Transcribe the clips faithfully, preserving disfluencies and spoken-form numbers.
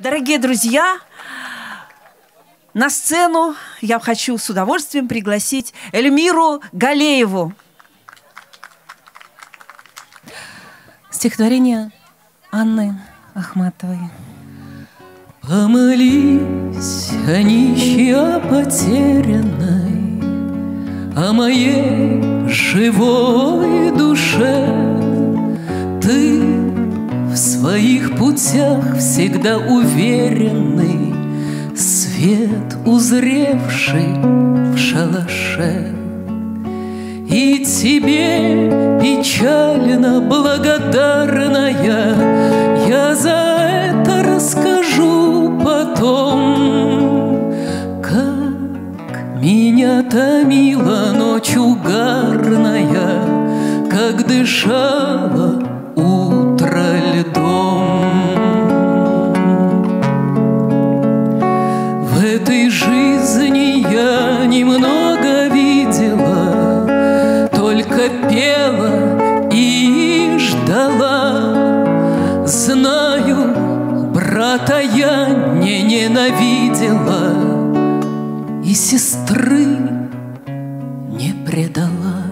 Дорогие друзья, на сцену я хочу с удовольствием пригласить Эльмиру Галееву. Стихотворение Анны Ахматовой. Помолись о нищей, о потерянной, о моей живой душе. Ты в своих путях всегда уверенный, свет, узревший в шалаше. И тебе печально благодарная я за это расскажу потом, как меня томила ночь угарная, как дышала утро льдом. В этой жизни я немного видела, только пела и ждала. Знаю, брата я не ненавидела и сестры не предала.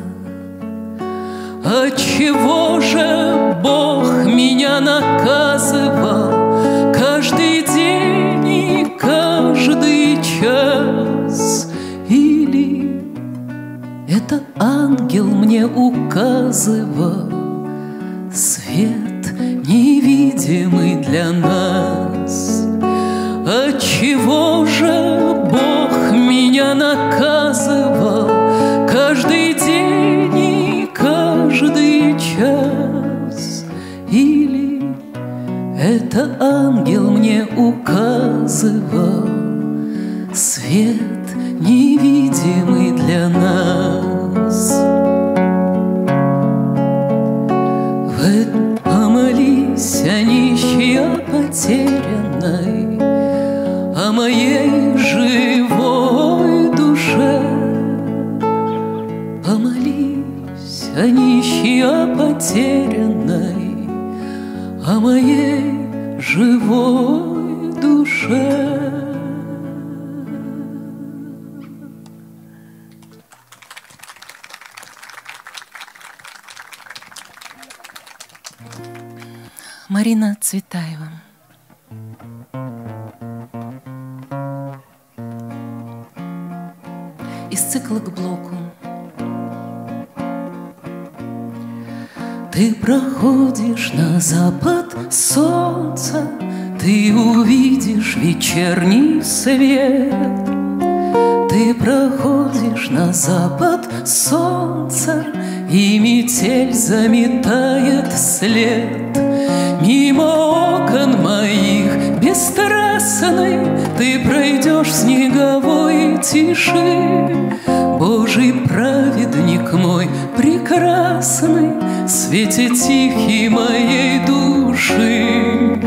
Отчего же Бог меня наказывал каждый день и каждый час? Или это ангел мне указывал свет невидимый для нас? Отчего же Бог меня наказывал каждый день и каждый час? Или это ангел мне указывал свет невидимый для нас? Помолись о нищей, о потерянной, о моей живой душе. Помолись о нищей, о потерянной, о моей живой душе. Марина Цветаева. Из цикла «К блоку». Ты проходишь на запад солнца, ты увидишь вечерний свет. Ты проходишь на запад солнца, и метель заметает след. Мимо окон моих бесстрастный ты пройдешь в снеговой тиши. Божий праведник мой прекрасный, в свете тихий моей души.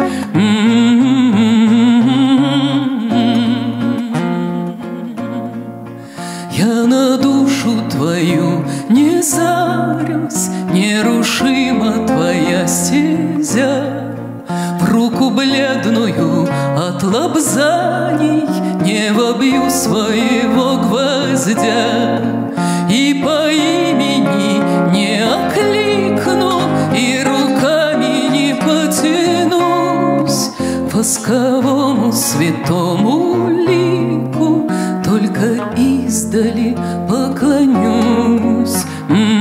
Я на душу твою не зарюсь, нерушима твоя стезя. В руку бледную от лобзаний не вобью своего гвоздя. И по имени не окликну, и руками не потянусь восковому святому лику, только издали поклонюсь.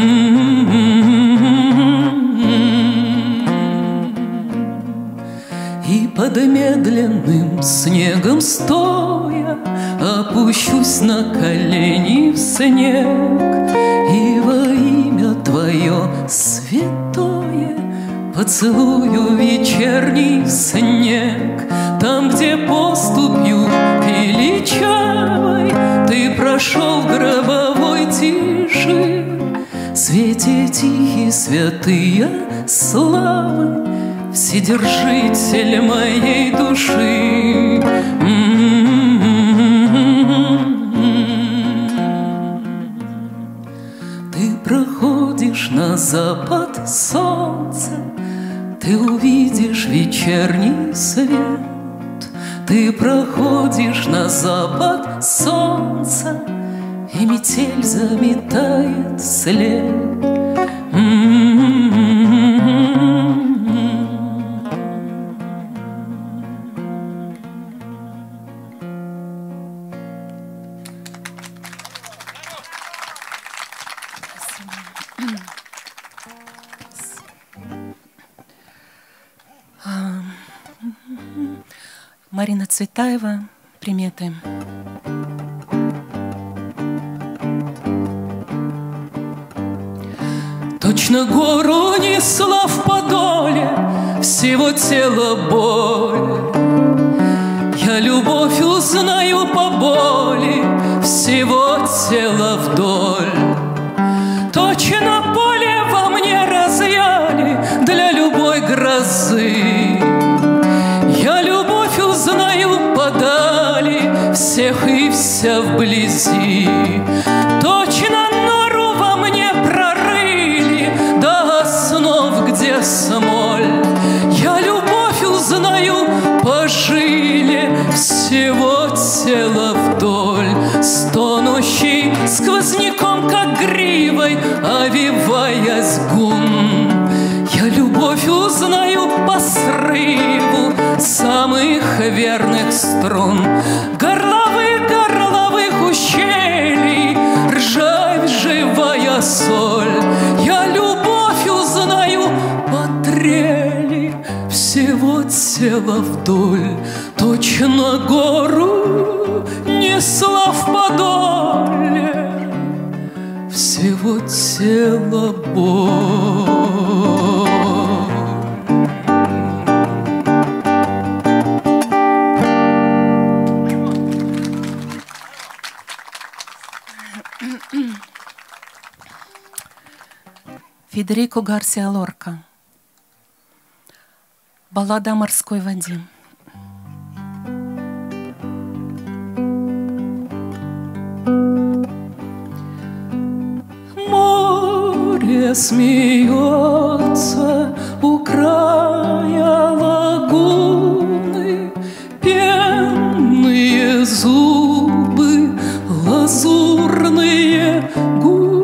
И под медленным снегом стоя опущусь на колени в снег, и во имя Твое святое поцелую вечерний снег. Там, где поступью величавой ты прошел в гробовой тиши, в свете тихий святые славы, Вседержитель моей души. Ты проходишь на запад солнца, ты увидишь вечерний свет. Ты проходишь на запад солнца, и метель заметает след. Марина Цветаева, приметы. Точно гору несла в подоле всего тела боль. Я любовь узнаю по боли всего тела вдоль. Точно поле во мне разъяли для любой грозы. Я любовь узнаю подали всех и вся вблизи. Точно нору во мне прорыли до основ, где смоль. Я любовь узнаю по жиле всего тела вдоль, стонущий сквозняком, как гривой, овиваясь гум. Я любовь узнаю по срыву самых верных струн, горловых, горловых ущелий, ржавь, живая соль. Я любовь узнаю по трели всего тела вдоль. Точно гору несла в подоле всего тела боль. Федерико Гарсиа Лорка. Баллада о морской воде. Море смеется у края лагуны, пенные зубы, лазурные губы.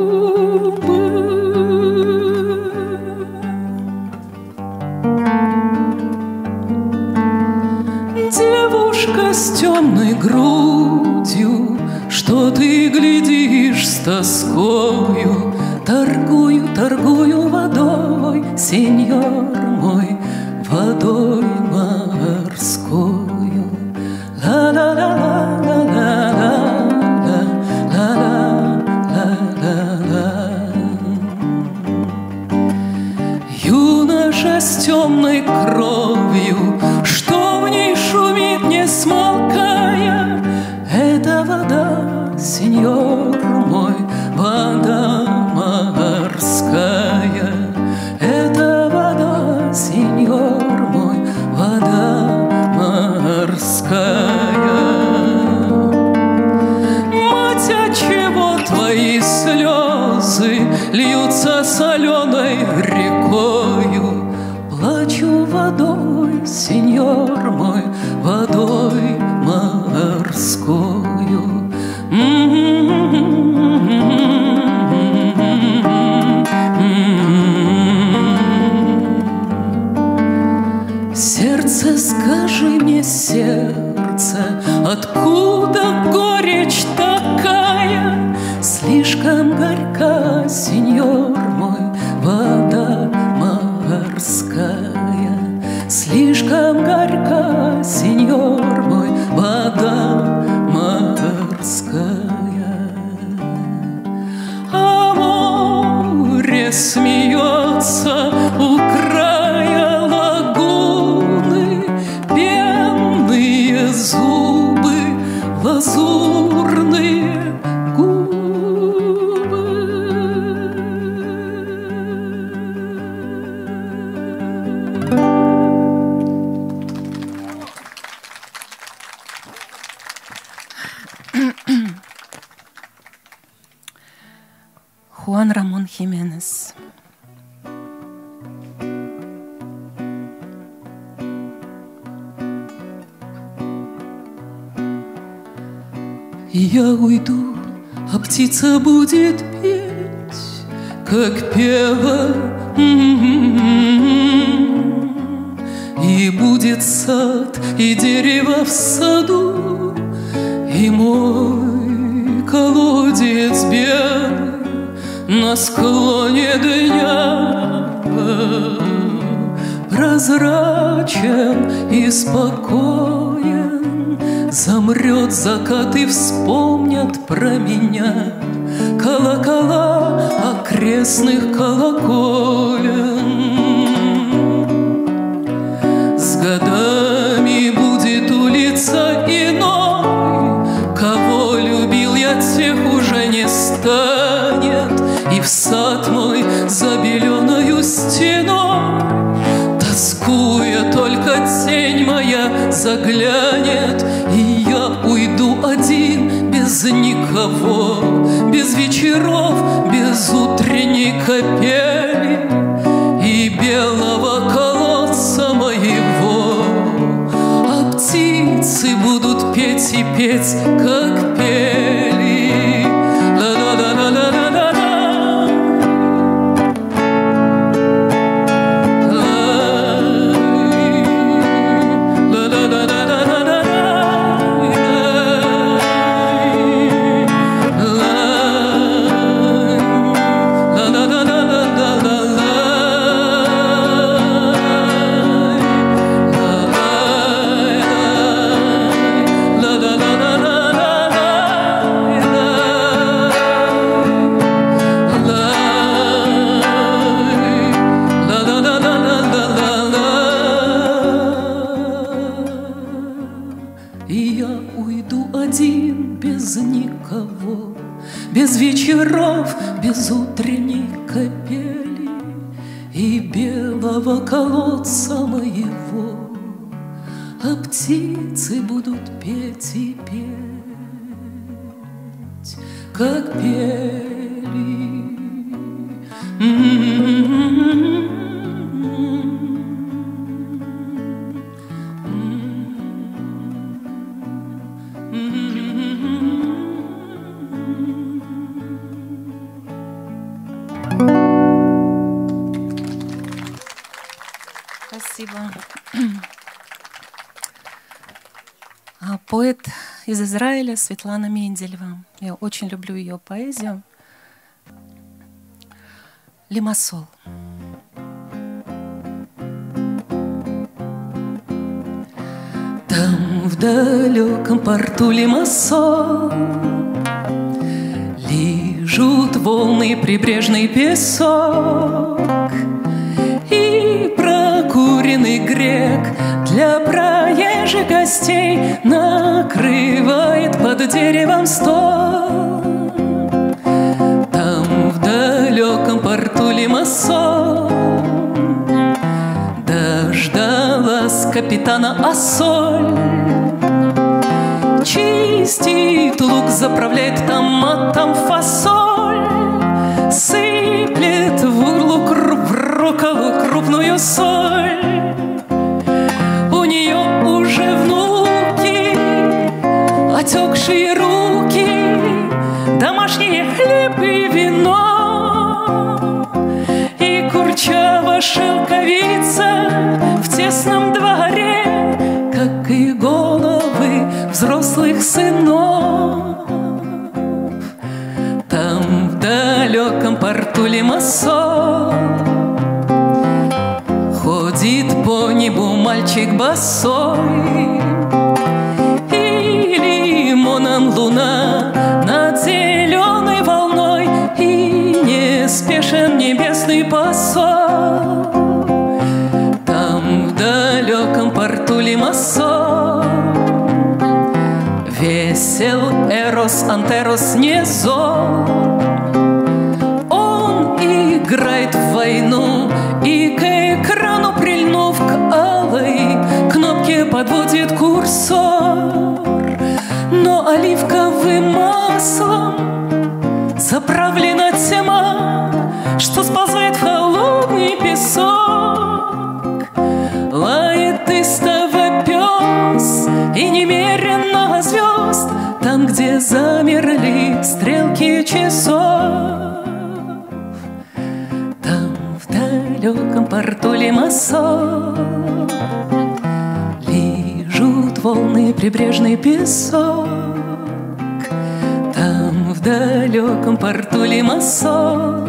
Девушка с темной грудью, что ты глядишь с тоскою, торгую, торгую водой, сеньор мой, водой морскою. Ла-ла-ла-ла-ла-ла-ла-ла-ла-ла. Юноша с темной кровью, что в ней шумит, не смолкая, это вода, сеньор мой, вода морская. Это вода, сеньор мой, вода морская. Мать, отчего твои слезы льются соленой рекою? Плачу водой, сеньор мой, водой морскою. Сердце, скажи мне, сердце, откуда горечь такая? Слишком горька, сеньор мой, вода морская. Слишком горька, сеньор мой, вода морская. А море смеется у края лагуны, пенные зубы, лазурные губы. Хуан Рамон Хименес. Я уйду, а птица будет петь, как пела. И будет сад, и дерево в саду, и мой колодец белый на склоне дня прозрачен и спокоен. Замрет закат и вспомнят про меня колокола окрестных колоколен. С годами будет улица иной, кого любил я, тех уже не станет. И в сад мой за беленою стеной, тоскуя, только тень моя заглянет. И я уйду один, без никого, без вечеров, без утренней капели и белого колодца моего. А птицы будут петь и петь, как пели. Ла-ла-ла-ла-ла-ла-ла. Без вечеров, без утренней капели и белого колодца моего. А птицы будут петь и петь, как пели. Спасибо. Поэт из Израиля Светлана Менделева. Я очень люблю ее поэзию. Лимассол. Там в далеком порту Лимассол лижут волны прибрежный песок, и прокуренный грек для проезжих гостей накрывает под деревом стол. Там в далеком порту Лимассол дождалась капитана Ассоль. Чистит лук, заправляет томатом фасоль, сыплет в лук в рукаву крупную соль. У нее уже внуки, отекшие руки, домашние хлеб и вино, и курчава шелковица в тесном дворе, как и головы взрослых сынов. Там в далеком порту Лимассол ходит по небу мальчик босой, и лимоном луна над зеленой волной, и неспешен небесный посол. Там в далеком порту Лимассол весел Эрос, Антерос не зол. Он играет в войну и к экрану прильнув к алой кнопке подводит курсор. Но оливковым маслом заправлена тьма, что сползает в холодный песок. Лает истово пес, и немерено звезд там, где замерли стрелки часов, там, в далеком порту Лимассол, лижут волны прибрежный песок. Там, в далеком порту Лимассол,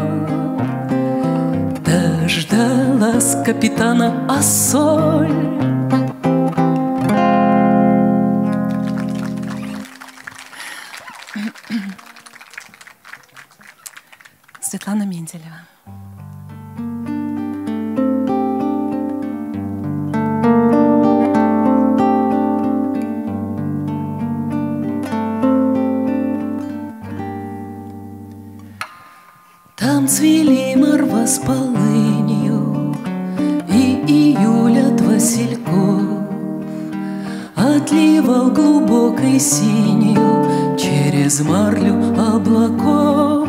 дождалась капитана Ассоль. Светлана Менделева. Там цвели морва с полынью и июль от васильков отливал глубокой синью через марлю облаков.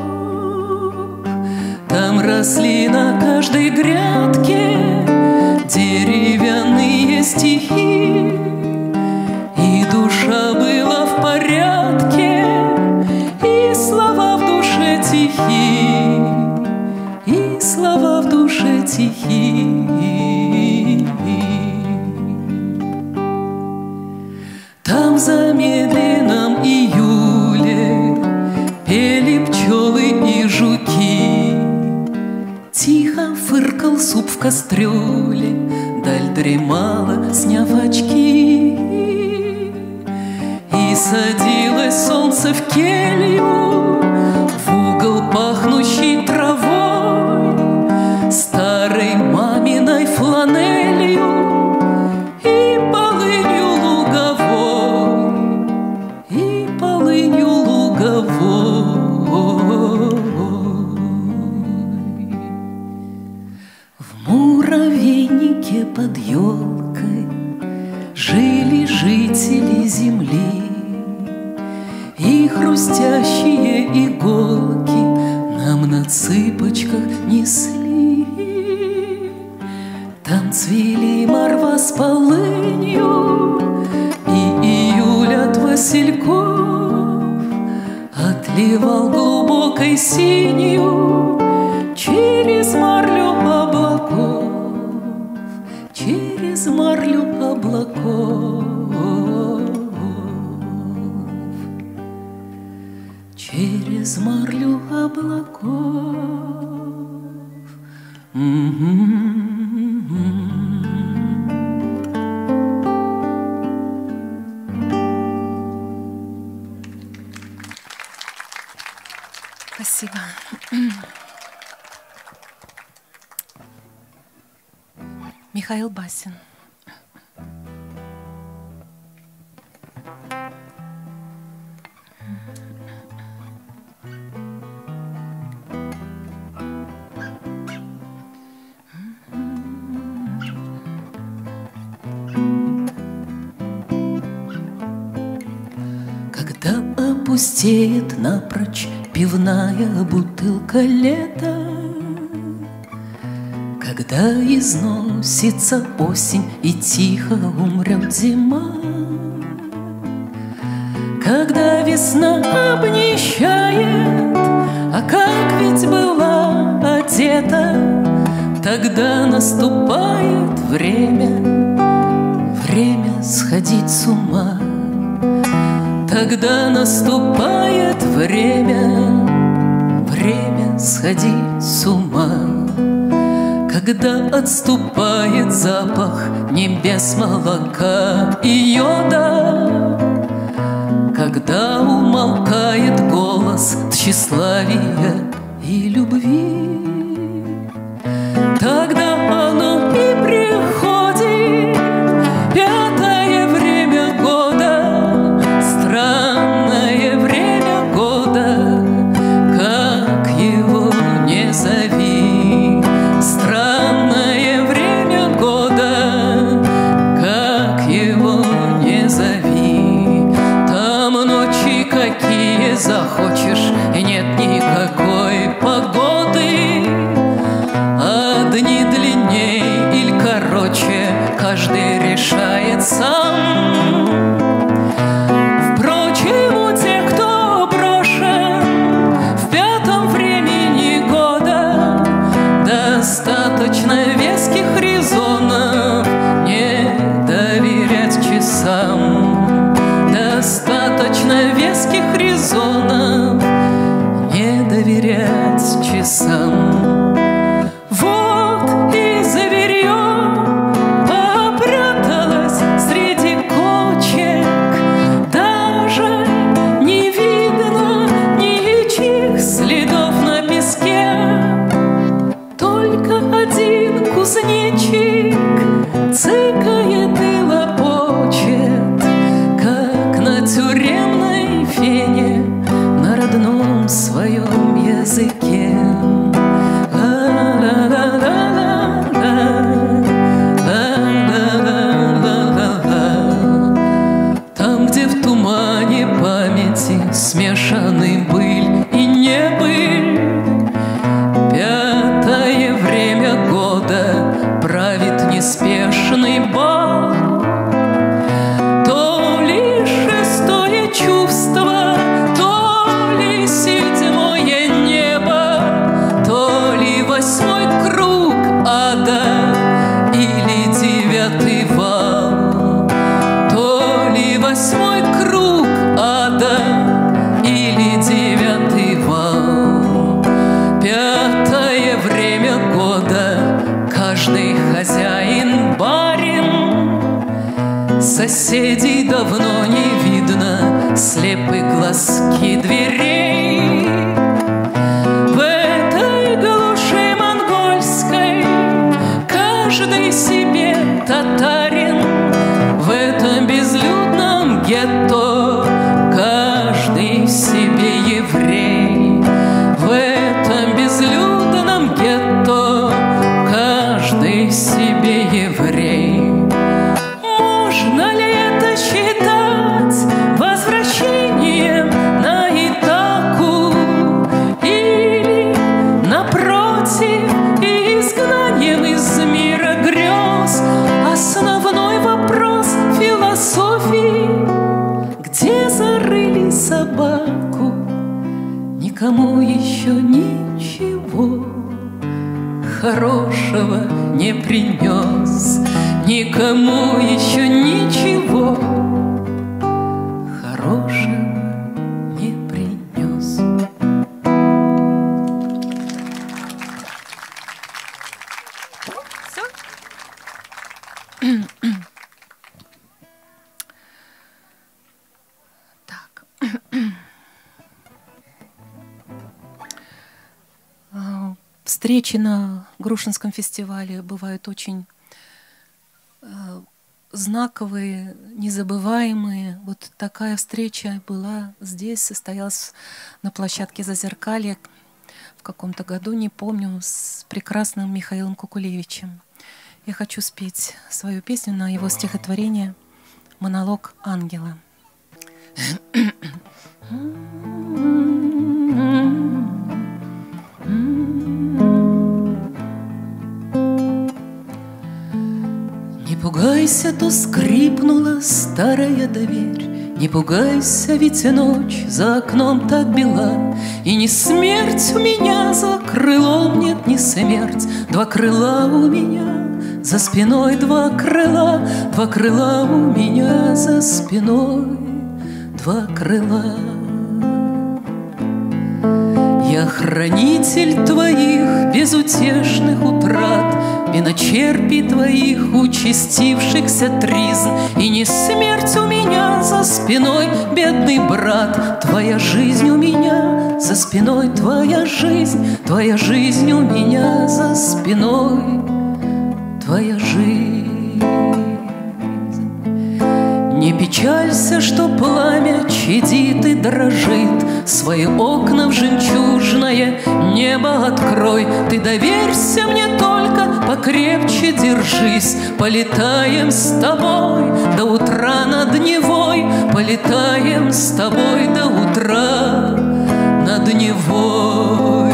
Там росли на каждой грядке деревянные стихи, и душа была в порядке, и слова в душе тихи, и слова в душе тихи. Там в замедленном июле пели пчелы и жуки, тихо фыркал суп в кастрюле, даль дремала, сняв очки. И садилось солнце в келью, в угол пахнущий травой, старой маминой фланелью и полынью луговой, и полынью луговой. В муравейнике под елкой жили жители земли, и хрустящие иголки нам на цыпочках несли. Там цвели морва с полынью и июль от васильков отливал глубокой синью через марлю облаков, через марлю облаков, через марлю облаков. Спасибо. Михаил Басин. Когда опустеет напрочь пивная бутылка лета, когда износится осень и тихо умрет зима, когда весна обнищает, а как ведь была одета, тогда наступает время, время сходить с ума. Тогда наступает время, время сходить с ума. Когда отступает запах небес, молока и йода, когда умолкает голос тщеславия и любви, тогда оно и приходит, пятое время года, странное время года, как его не зови. Странное время года, как его не зови. Там ночи какие захочешь, и нет никакой погоды. Одни длинней или короче, каждый решает сам. Впрочем, кровати смешаны быль и небыль. Пятое время года правит неспешный бал. То ли шестое чувство, то ли седьмое небо, то ли восьмой круг ада или девятый вал. То ли восьмой круг ада или девятый вал. Пятое время года, каждый хозяин барин. Соседей давно не видно, слепы глазки дверей. В этой глуши монгольской каждый себе татарин. В этом безлюдном гетто каждый себе еврей. В этом безлюдном гетто каждый себе еврей. Можно ли это считать возвращением на Итаку? Или, напротив, изгнанием из мира грез? Основной вопрос философии: где зарыли собаку? Никому еще ничего хорошего не принес. Никому еще ничего хорошего не принес. Все? Так. А, Встречи на Грушинском фестивале бывают очень э, знаковые, незабываемые. Вот такая встреча была здесь, состоялась на площадке Зазеркалья в каком-то году, не помню, с прекрасным Михаилом Кукулевичем. Я хочу спеть свою песню на его стихотворение «Монолог ангела». Не пугайся, то скрипнула старая дверь. Не пугайся, ведь ночь за окном так бела. И не смерть у меня за крылом, нет, не смерть. Два крыла у меня за спиной, два крыла. Два крыла у меня за спиной, два крыла. Я хранитель твоих безутешных утрат, виночерпий твоих участившихся тризн. И не смерть у меня за спиной, бедный брат. Твоя жизнь у меня за спиной, твоя жизнь. Твоя жизнь у меня за спиной, твоя жизнь. Не печалься, что пламя чадит и дрожит. Свои окна в жемчужное небо открой. Ты доверься мне только, покрепче держись. Полетаем с тобой до утра над Невой. Полетаем с тобой до утра над Невой.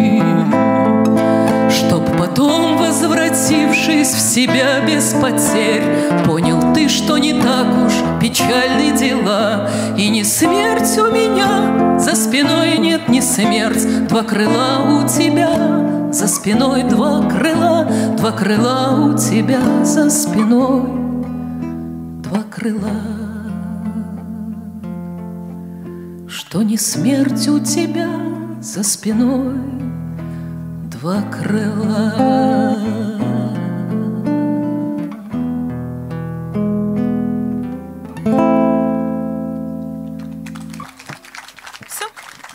Чтоб потом, возвратившись в себя без потерь, понял ты, что не так уж печальны дела. И не смерть у меня за спиной, нет, не смерть. Два крыла у тебя за спиной, два крыла. Два крыла у тебя за спиной, два крыла. Что не смерть у тебя за спиной, два крыла. Все?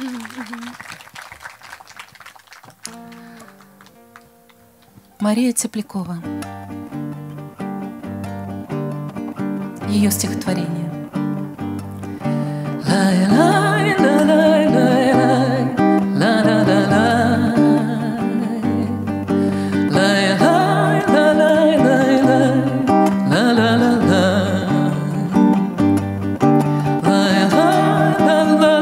Мария Теплякова. Ее стихотворение. La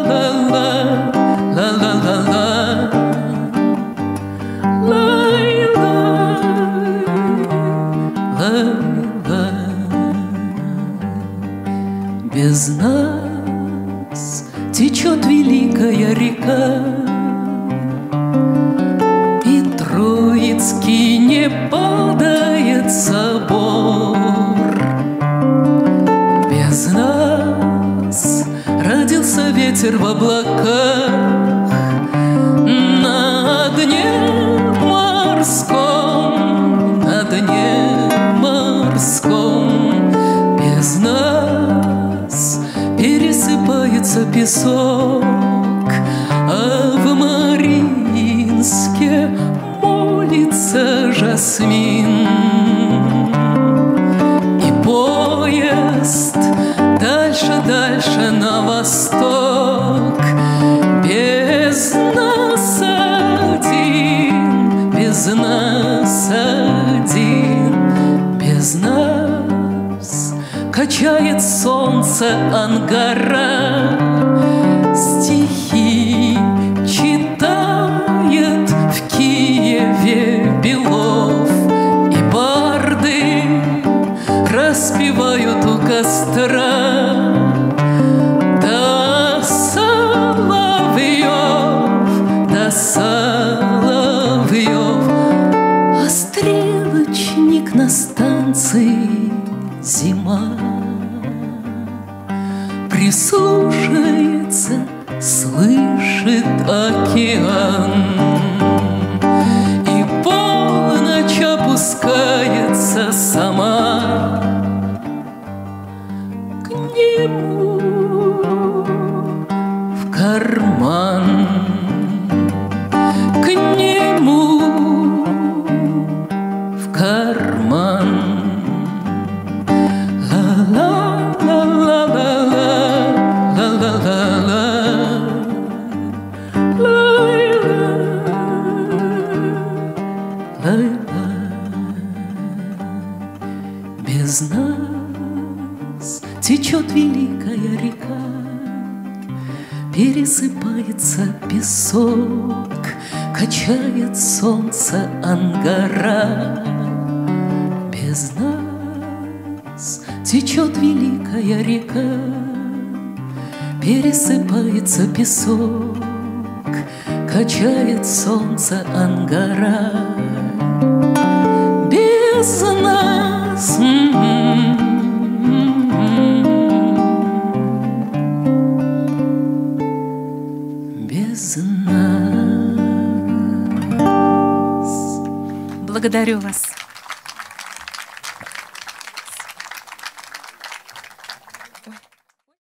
без нас течет великая река, и Троицкий не падает собор. Без нас родился ветер в облаках, на дне морском, на дне морском. Без нас пересыпается песок, а в Мариинске молится жасмин. И поезд дальше, дальше на восток. Без нас один, без нас один, без нас качает солнце Ангара, стихи читает в Киеве Белов, и барды распевают у костра. Да Соловьев, да Соловьев, а стрелочник на станции зима прислушается, слышит океан, и полночь опускается сама к нему в карман, к нему в карман. Без нас течет великая река, пересыпается песок, качает солнце Ангара. Без нас течет великая река, пересыпается песок, качает солнце Ангара. Без нас, без нас. Благодарю вас.